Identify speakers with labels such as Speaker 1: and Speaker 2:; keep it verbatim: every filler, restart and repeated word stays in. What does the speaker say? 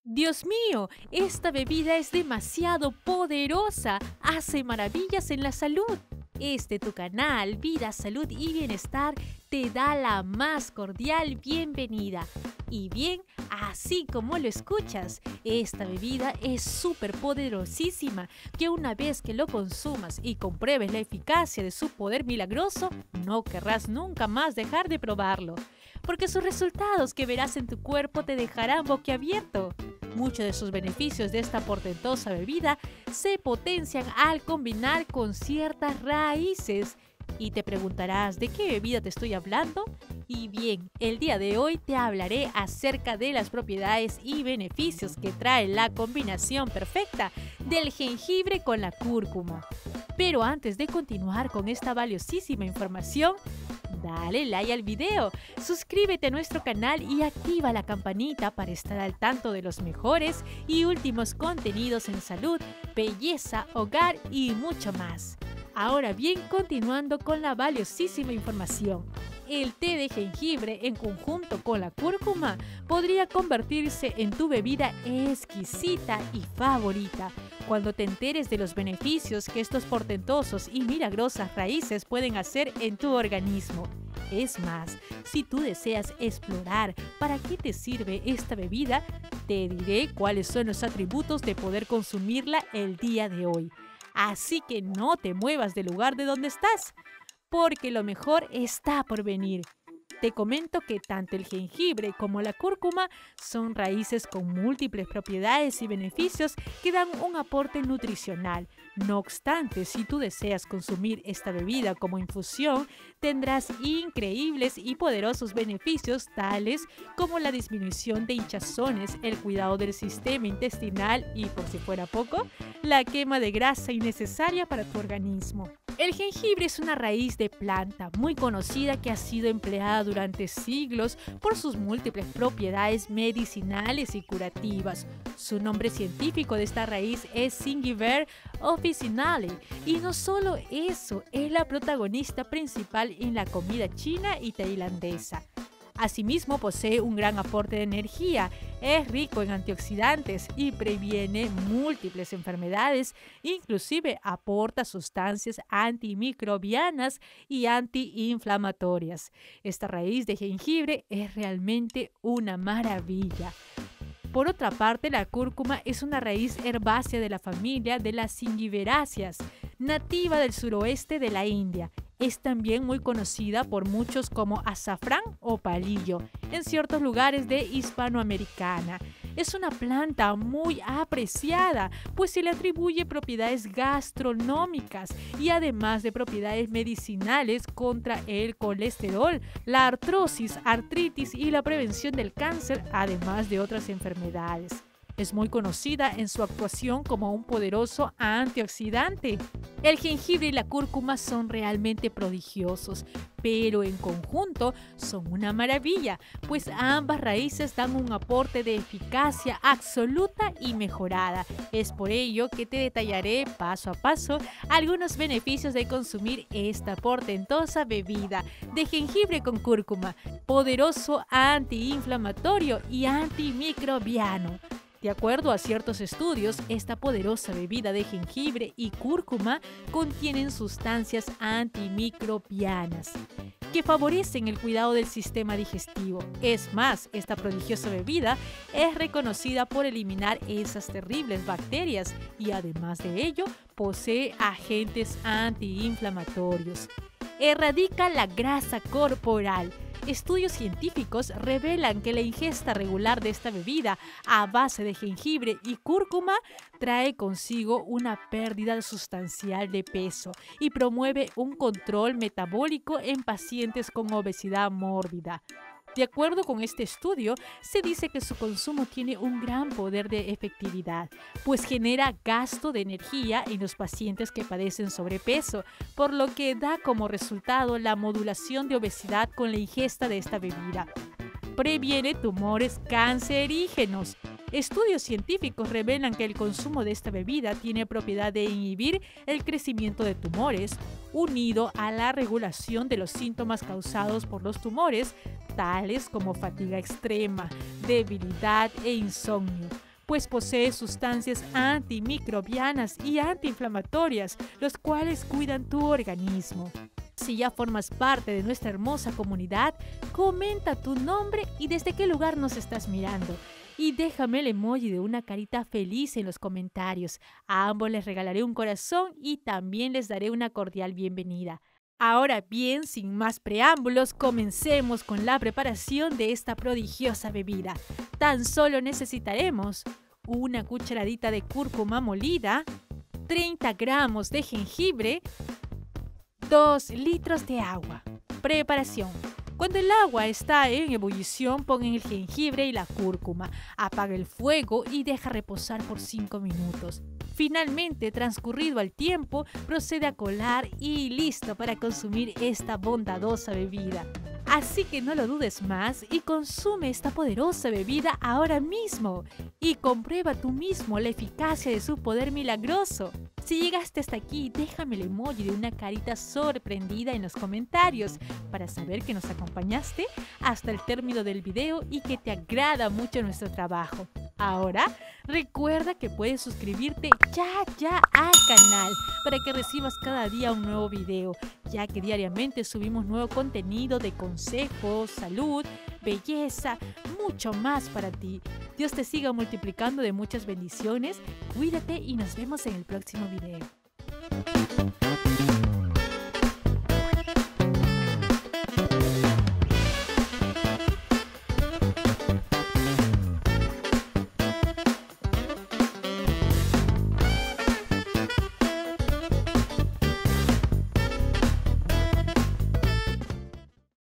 Speaker 1: Dios mío, esta bebida es demasiado poderosa, hace maravillas en la salud. Este tu canal, Vida, Salud y Bienestar, te da la más cordial bienvenida. Y bien, así como lo escuchas, esta bebida es súper poderosísima, que una vez que lo consumas y compruebes la eficacia de su poder milagroso, no querrás nunca más dejar de probarlo, porque sus resultados que verás en tu cuerpo te dejarán boquiabierto. Muchos de sus beneficios de esta portentosa bebida se potencian al combinar con ciertas raíces. Y te preguntarás, ¿de qué bebida te estoy hablando? Y bien, el día de hoy te hablaré acerca de las propiedades y beneficios que trae la combinación perfecta del jengibre con la cúrcuma. Pero antes de continuar con esta valiosísima información, dale like al video, suscríbete a nuestro canal y activa la campanita para estar al tanto de los mejores y últimos contenidos en salud, belleza, hogar y mucho más. Ahora bien, continuando con la valiosísima información. El té de jengibre en conjunto con la cúrcuma podría convertirse en tu bebida exquisita y favorita cuando te enteres de los beneficios que estos portentosos y milagrosas raíces pueden hacer en tu organismo. Es más, si tú deseas explorar para qué te sirve esta bebida, te diré cuáles son los atributos de poder consumirla el día de hoy. Así que no te muevas del lugar de donde estás, porque lo mejor está por venir. Te comento que tanto el jengibre como la cúrcuma son raíces con múltiples propiedades y beneficios que dan un aporte nutricional. No obstante, si tú deseas consumir esta bebida como infusión, tendrás increíbles y poderosos beneficios tales como la disminución de hinchazones, el cuidado del sistema intestinal y, por si fuera poco, la quema de grasa innecesaria para tu organismo. El jengibre es una raíz de planta muy conocida que ha sido empleada durante siglos por sus múltiples propiedades medicinales y curativas. Su nombre científico de esta raíz es Zingiber officinale y no solo eso, es la protagonista principal en la comida china y tailandesa. Asimismo, posee un gran aporte de energía, es rico en antioxidantes y previene múltiples enfermedades, inclusive aporta sustancias antimicrobianas y antiinflamatorias. Esta raíz de jengibre es realmente una maravilla. Por otra parte, la cúrcuma es una raíz herbácea de la familia de las Zingiberáceas, nativa del suroeste de la India. Es también muy conocida por muchos como azafrán o palillo en ciertos lugares de Hispanoamericana. Es una planta muy apreciada, pues se le atribuye propiedades gastronómicas y además de propiedades medicinales contra el colesterol, la artrosis, artritis y la prevención del cáncer, además de otras enfermedades. Es muy conocida en su actuación como un poderoso antioxidante. El jengibre y la cúrcuma son realmente prodigiosos, pero en conjunto son una maravilla, pues ambas raíces dan un aporte de eficacia absoluta y mejorada. Es por ello que te detallaré paso a paso algunos beneficios de consumir esta portentosa bebida de jengibre con cúrcuma, poderoso antiinflamatorio y antimicrobiano. De acuerdo a ciertos estudios, esta poderosa bebida de jengibre y cúrcuma contienen sustancias antimicrobianas que favorecen el cuidado del sistema digestivo. Es más, esta prodigiosa bebida es reconocida por eliminar esas terribles bacterias y además de ello posee agentes antiinflamatorios. Erradica la grasa corporal. Estudios científicos revelan que la ingesta regular de esta bebida a base de jengibre y cúrcuma trae consigo una pérdida sustancial de peso y promueve un control metabólico en pacientes con obesidad mórbida. De acuerdo con este estudio, se dice que su consumo tiene un gran poder de efectividad, pues genera gasto de energía en los pacientes que padecen sobrepeso, por lo que da como resultado la modulación de obesidad con la ingesta de esta bebida. Previene tumores cancerígenos. Estudios científicos revelan que el consumo de esta bebida tiene propiedad de inhibir el crecimiento de tumores, unido a la regulación de los síntomas causados por los tumores, tales como fatiga extrema, debilidad e insomnio. pues posee sustancias antimicrobianas y antiinflamatorias, los cuales cuidan tu organismo. Si ya formas parte de nuestra hermosa comunidad, comenta tu nombre y desde qué lugar nos estás mirando. Y déjame el emoji de una carita feliz en los comentarios. A ambos les regalaré un corazón y también les daré una cordial bienvenida. Ahora bien, sin más preámbulos, comencemos con la preparación de esta prodigiosa bebida. Tan solo necesitaremos una cucharadita de cúrcuma molida, treinta gramos de jengibre, dos litros de agua. Preparación. Cuando el agua está en ebullición, pon el jengibre y la cúrcuma. Apaga el fuego y deja reposar por cinco minutos. Finalmente, transcurrido el tiempo, procede a colar y listo para consumir esta bondadosa bebida. Así que no lo dudes más y consume esta poderosa bebida ahora mismo. Y comprueba tú mismo la eficacia de su poder milagroso. Si llegaste hasta aquí, déjame el emoji de una carita sorprendida en los comentarios para saber que nos acompañaste hasta el término del video y que te agrada mucho nuestro trabajo. Ahora, recuerda que puedes suscribirte ya, ya al canal para que recibas cada día un nuevo video, ya que diariamente subimos nuevo contenido de consejos, salud, belleza, mucho más para ti. Dios te siga multiplicando de muchas bendiciones, cuídate y nos vemos en el próximo video.